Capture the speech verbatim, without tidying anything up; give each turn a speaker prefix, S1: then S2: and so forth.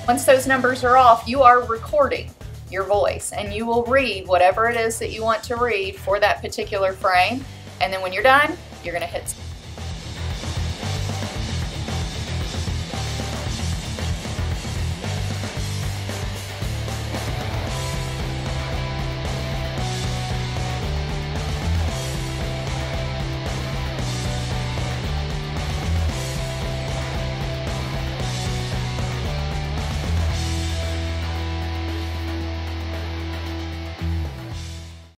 S1: Once those numbers are off, you are recording your voice, and you will read whatever it is that you want to read for that particular frame, and then when you're done, you're going to hit